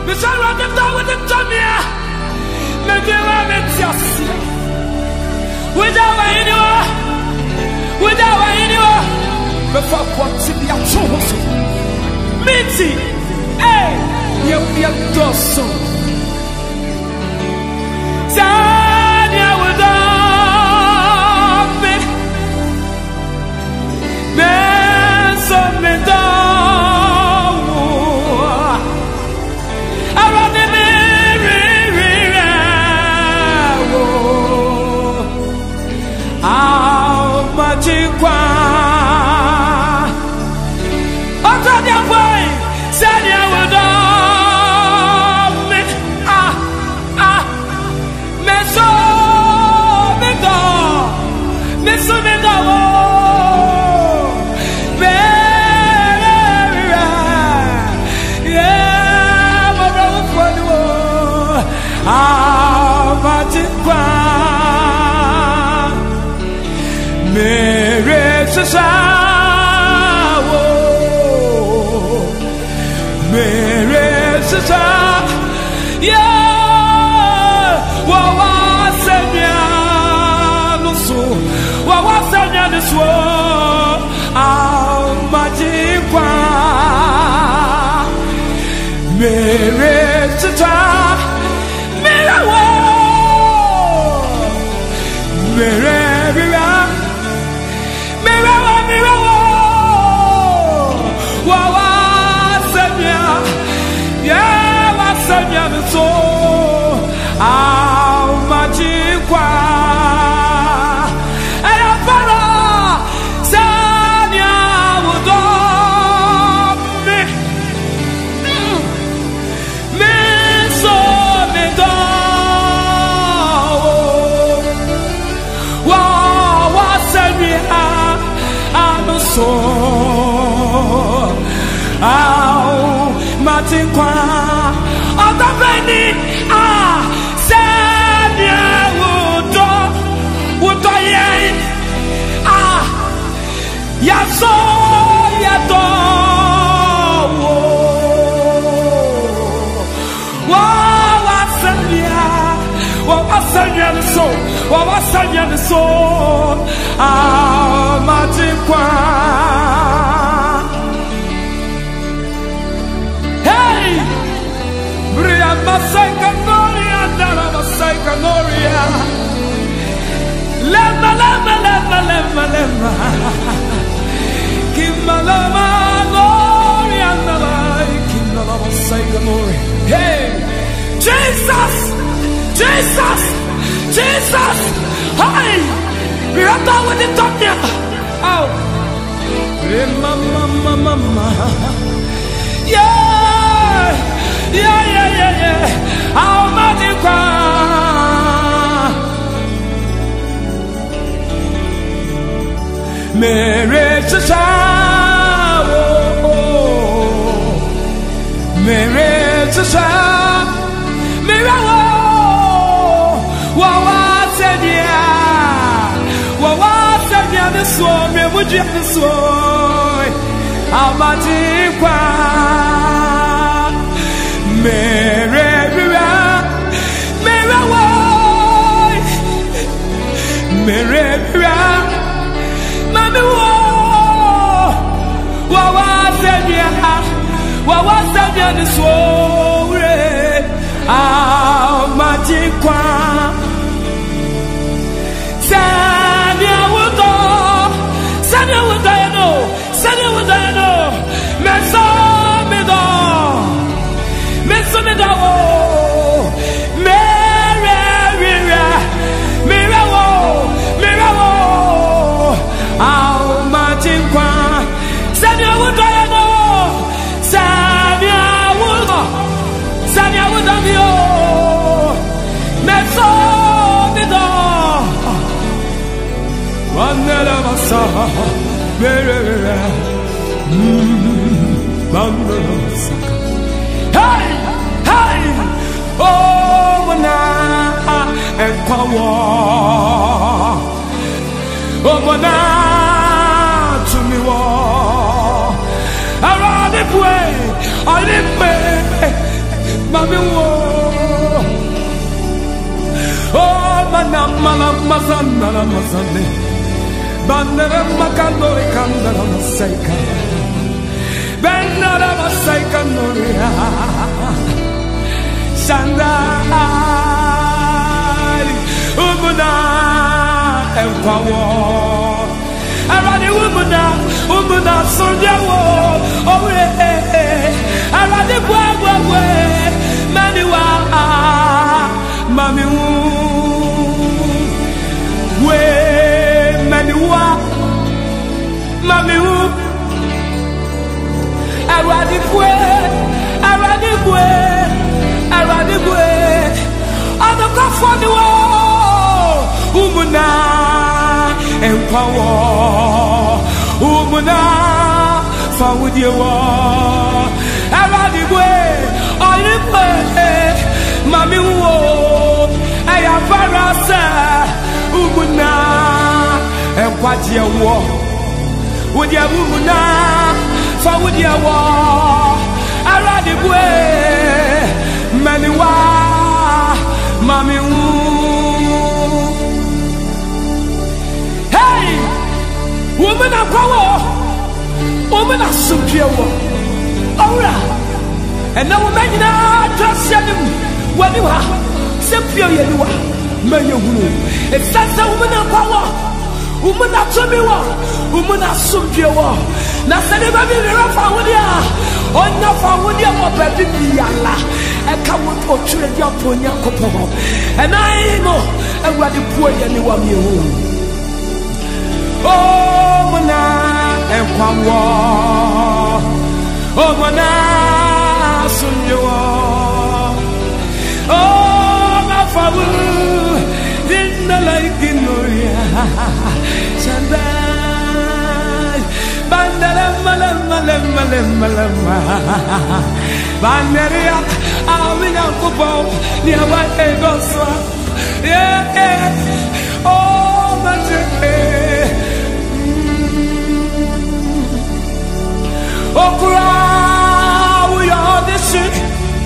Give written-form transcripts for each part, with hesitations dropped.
Mr. Rocket with the Jamia. Without anyone, before what's in the actual Mitzi, hey, you dosso. Zania would have been so Hey! Hey! Oh, and power. Oh, to me, around the way, I live mami wo. Oh mana mazana la mazane. Bandara makandore kandara masaika. Bandara masaika noria. Shandai umuna empawo. Arade umuna sonjawo. Oh arade bwa maniwa mami we maniwa mami arade bwe adoko foni wo umuna empawo umuna fawudie wo arade bwe oyipwe mami wo aya farasa umuna empaje wo wodi umuna fawudie wo arade bwe maniwa mami wo. Hey woman of power, woman of superior. Alright, and now woman just said when you are superior, you are may you. It's such a woman of power, woman of superior, woman of superior. Now, send him a bit of Fawodia, or not Fawodia, or baby, Allah, and come with what you and your ponya copo. And I know, and what the poor and you are you. Oh, mana and Pamwa. Oh, mana sunyo. Oh, my father didn't like it, Noria. Shandai Bandara Malama Bandaria, I'll be out for Bob, near my egos. Yeah, oh, my Okura, we are the sick.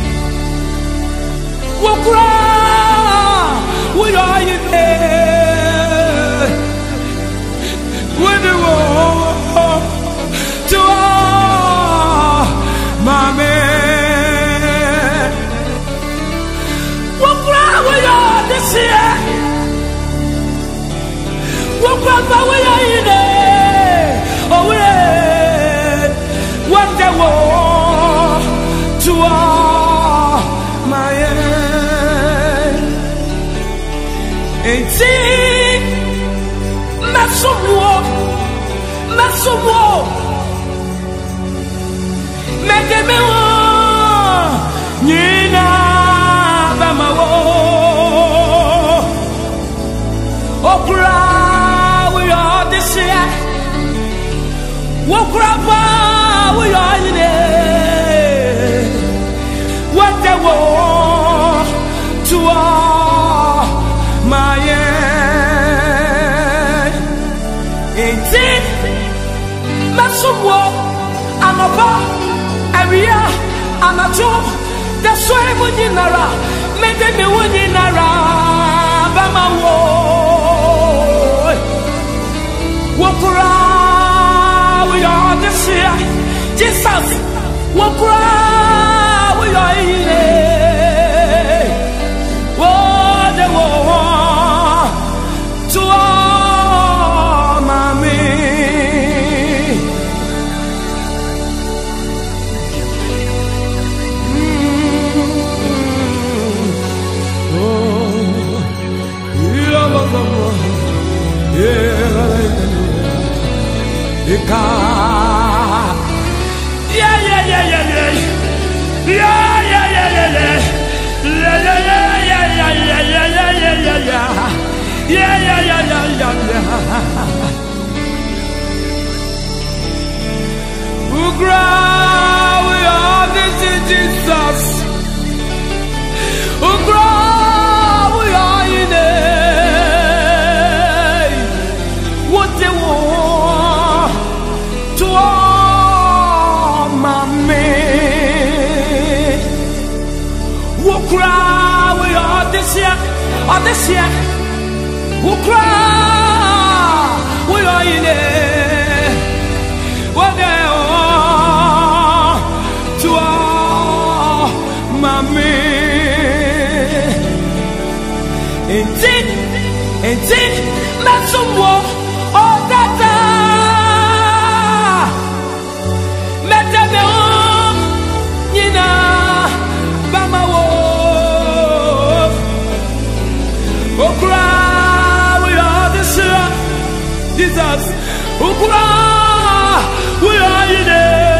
Okura, we are in there. When the war to my man. Okura, we are the sick. Okura, we are in there. Oh, we what the war to my end. It's it, Masumo, Medemewo, Nina Bamawo, Okra, we are this year. Okra. We are in it. What the war to my end. It's it. Masumo, I'm about every year. I'm a job. That's why I'm in Nara. Make me winning Nara. Bama war. Walk around. We are this year. Jesus, what cry we are in it? What the war to all mommy? We are this is Jesus. We are in it. What they want to all my men. Asia, Ukra, we are in it. What they are to all mommy. Indeed, not some war or that. Jesus, Ukra, we are in it.